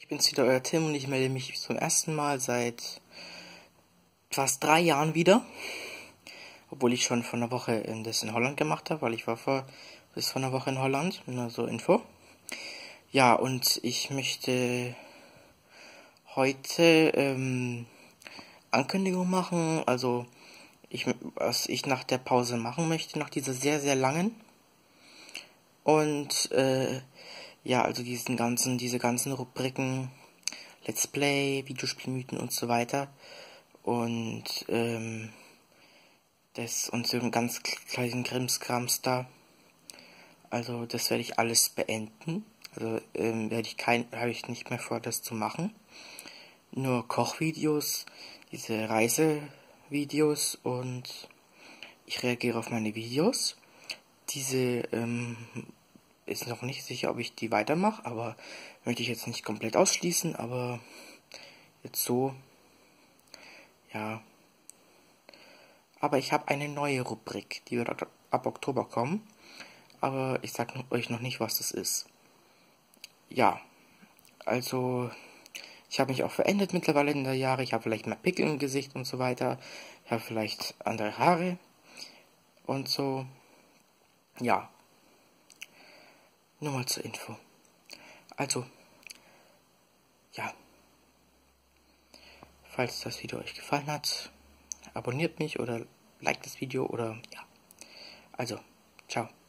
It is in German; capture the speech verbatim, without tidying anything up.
Ich bin's wieder, euer Tim, und ich melde mich zum ersten Mal seit fast drei Jahren wieder. Obwohl ich schon vor einer Woche in das in Holland gemacht habe, weil ich war vor, bis vor einer Woche in Holland, nur so Info. Ja, und ich möchte heute ähm, Ankündigung machen, also ich, was ich nach der Pause machen möchte, nach dieser sehr, sehr langen. Und äh, ja, also diesen ganzen, diese ganzen Rubriken, Let's Play, Videospielmythen und so weiter. Und ähm, das und so einen ganz kleinen Krimskrams da. Also das werde ich alles beenden. Also ähm, werde ich kein, habe ich nicht mehr vor, das zu machen. Nur Kochvideos, diese Reisevideos, und ich reagiere auf meine Videos. Diese ähm, ist noch nicht sicher, ob ich die weitermache, aber möchte ich jetzt nicht komplett ausschließen, aber jetzt so, ja. Aber ich habe eine neue Rubrik, die wird ab Oktober kommen, aber ich sage euch noch nicht, was das ist. Ja, also ich habe mich auch verändert mittlerweile in der Jahre. Ich habe vielleicht mehr Pickel im Gesicht und so weiter. Ich habe vielleicht andere Haare und so. Ja, nur mal zur Info. Also, ja, falls das Video euch gefallen hat, abonniert mich oder liked das Video oder ja. Also, ciao.